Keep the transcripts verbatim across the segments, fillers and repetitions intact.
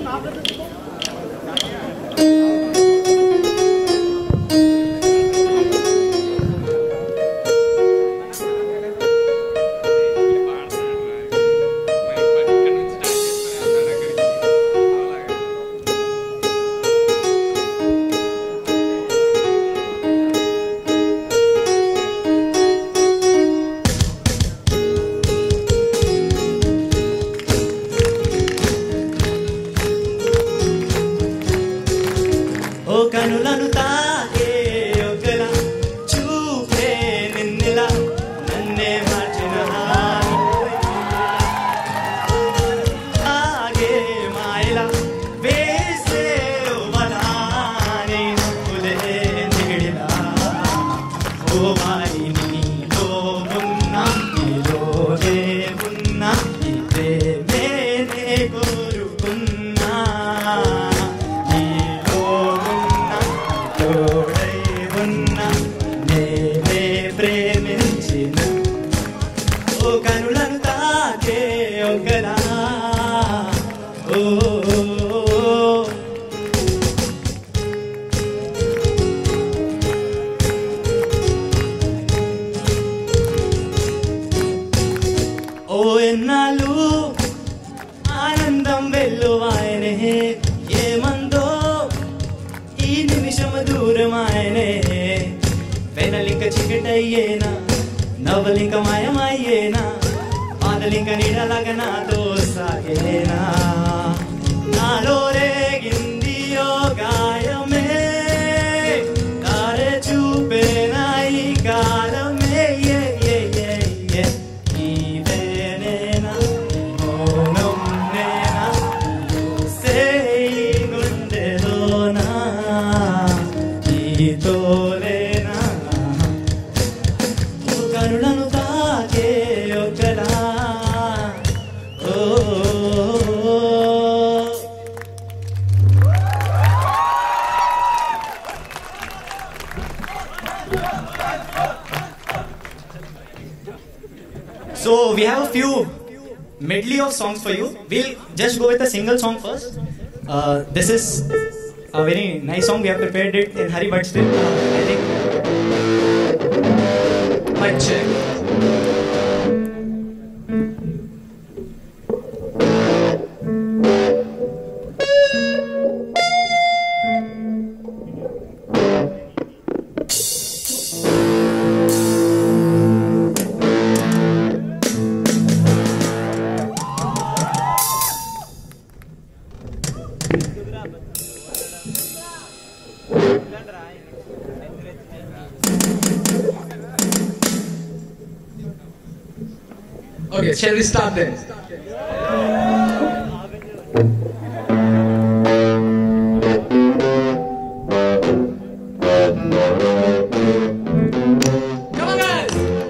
కనులను తాకే ఒకల చూపే నిన్నెలా నన్నే మార్చిన ఆగే మాయలా వేసే వలానే పులే నిగిడిలా ఓ మాయి నీలో ఉన్న నీలోనే ఉన్న ఈ ప్రేమేనే కోరుకున్నా కనులను తాకే ఒకలా ఓ ఓ ఎన్నాళ్ళు ఆనందం వెల్లువాయనే ఏమందో ఈ నిమిషము దూరమాయనే వెనలింక చికటయ్యేనా నవలింక మాయమయ్యేనా పాదలింక నీడలాగా నాతో సాగేనా నాలో రేగింది ఓ గాయమే తారే చూపేనా ఈ కాలమే ఇదేనేనా మౌనం నేనా సేయి గుండెలోనా ఈతోలేనా కనులను తాకే ఒకలా ఓ So we have a few medley of songs for you. We'll just go with a single song first. Uh, this is a very nice song. We have prepared it in hurry, but still, uh, I think. Mic check. Okay, shall we start then? Come on, guys!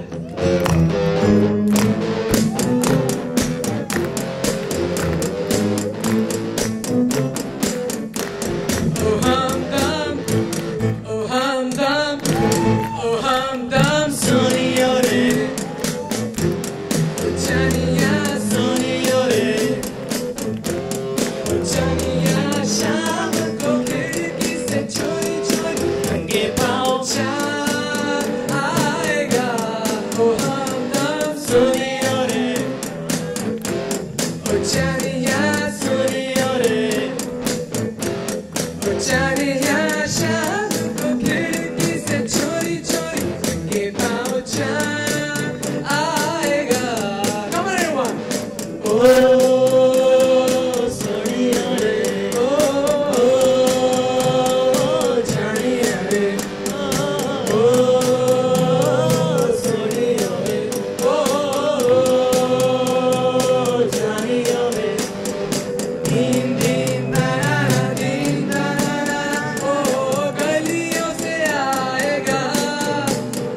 Oh humdum, oh humdum, oh humdum, Soniyore.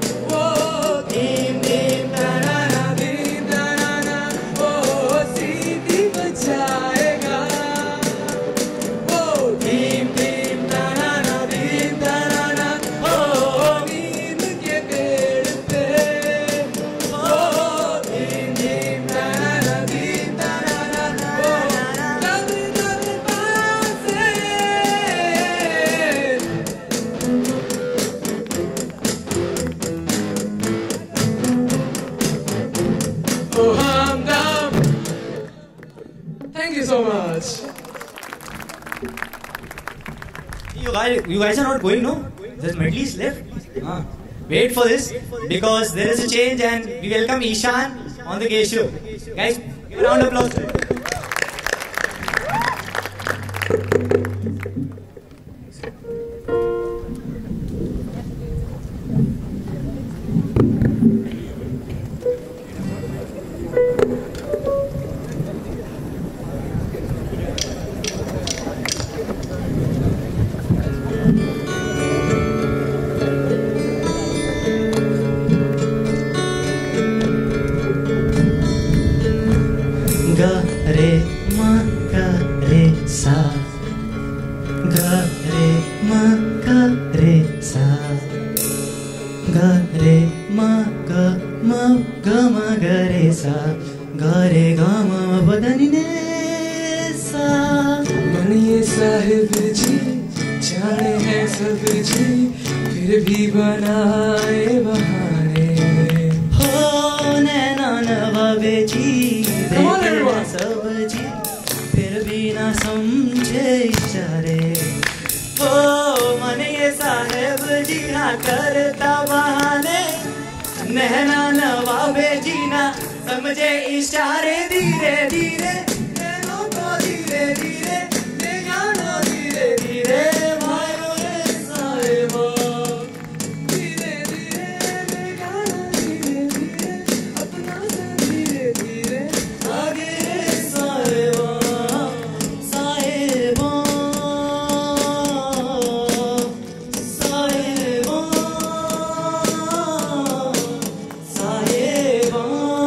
See oh humdum. Thank you so much. You guys, you guys are not going, no? There's medleys left. Ah. Wait for this because there is a change and we welcome Ishan on the gate show. Guys, give a round of applause. बनिए साहिब जी जाने हैं सब जी फिर भी बनाए बहाने हो नैना नवाबे जी देखे सब जी फिर भी ना समझे इशारे हो बनिए साहिब जी ना करता बहाने नैना नवाबे जी ना समझे इशारे धीरे धीरे नैनों को धीरे धीरे ले जाना धीरे धीरे मायो रे साहिबा धीरे धीरे ले जाना धीरे धीरे अपना से धीरे धीरे आगे रे साहिबा साहिबा साहिबा साहिबा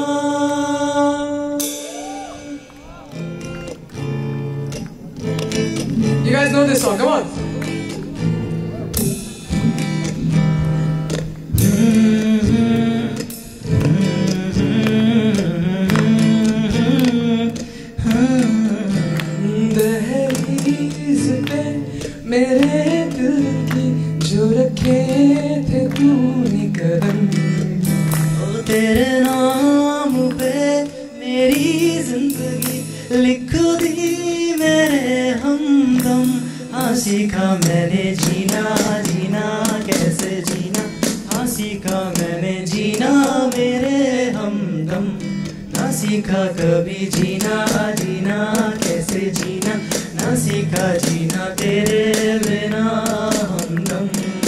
You guys know this song, come on. दहलीज पे मेरे दिल की जो रखे थे तूने कदम ओ तेरे नाम पे मेरी जिंदगी लिख दी मेरे हमदम हाँ सीखा मैंने जीना जीना कैसे जीना हाँ सीखा मैंने जीना मेरे हमदम ना सीखा कभी जीना जीना कैसे जीना ना सीखा जीना तेरे बिना हमदम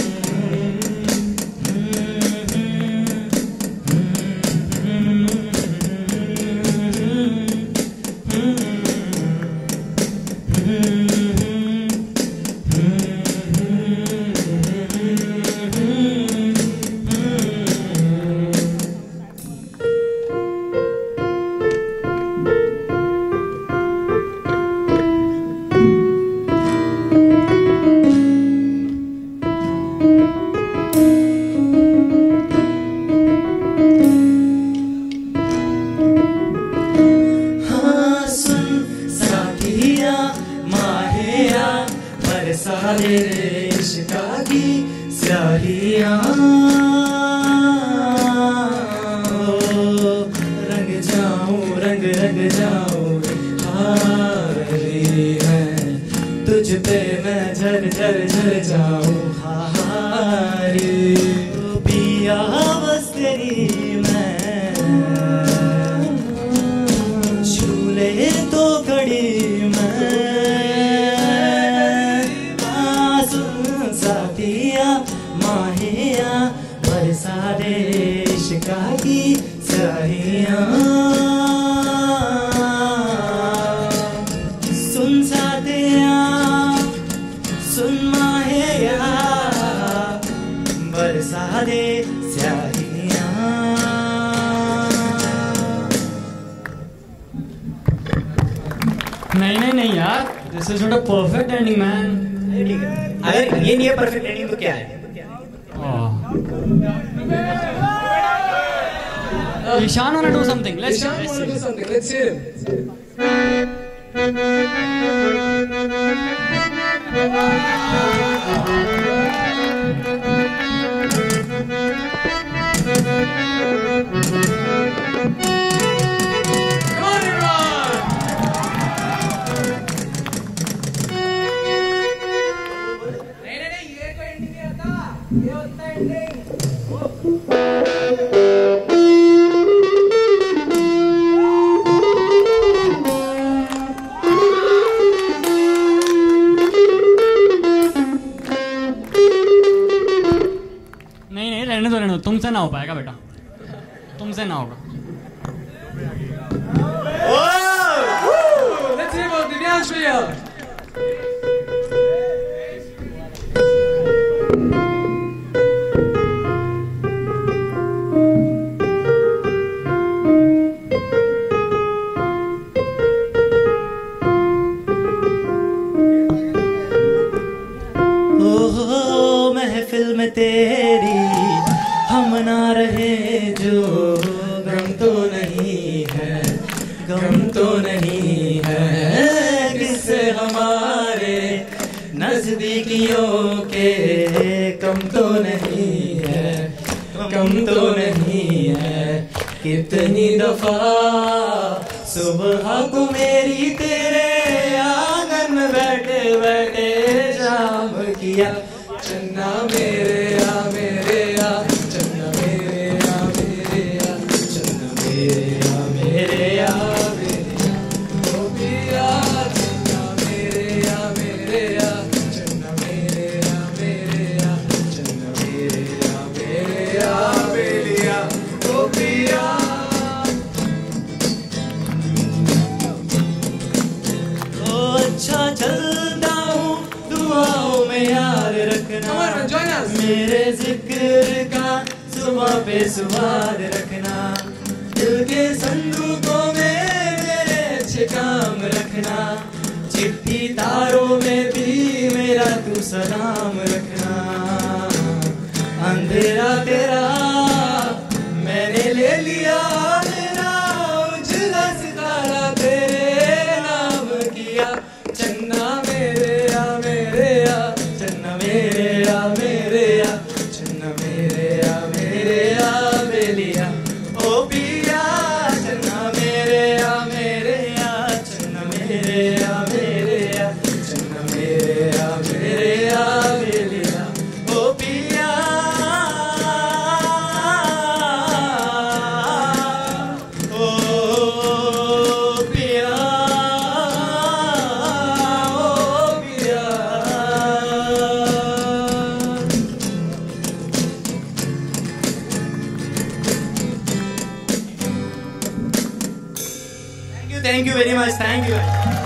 नहीं नहीं नहीं यार, this is not a perfect ending, man. अगर ये नहीं है perfect ending तो क्या है? Ishan wanna do something. Let's Ishan wanna do something. Let's hear him. हो पाएगा बेटा, तुमसे ना होगा। Let's hear about दिव्यांश भैया। महफिल में तेरी हम ना रहे जो, गम तो नहीं है, गम तो नहीं है किससे हमारे नजदीकियों के, कम तो नहीं है, कम तो नहीं है। कितनी दफा सुबह को मेरी तेरे आंगन में बैठे बैठे जाम किया। चन्ना मेरे या मेरे या, चन्ना मेरे या मेरे या, चन्ना मेरे या मेरे या मेरे या, ओ पिया चन्ना मेरे या मेरे या, चन्ना मेरे या मेरे या, चन्ना मेरे या मेरे या मेरे या, ओ पिया। ओ अच्छा चलता हूँ दुआओं में याद रखना, मेरे जिक्र का सुबह पे सुवाद रखना, दिल के संदूकों में मेरे अच्छे काम रखना, चिट्ठी तारों में भी मेरा तू सलाम रखना। अंधेरा तेरा मैंने ले लिया, मेरा उजला सितारा तेरे नाम किया। चन्ना मेरे या मेरे या, चन्ना मेरे या मेरे या, चन्ना मेरे या मेरे या बेलिया, ओ पिया चन्ना मेरे या मेरे या, चन्ना मेरे या मेरे या, चन्ना मेरे या मेरे या बेलिया, ओ पिया। Thank you very much. Thank you.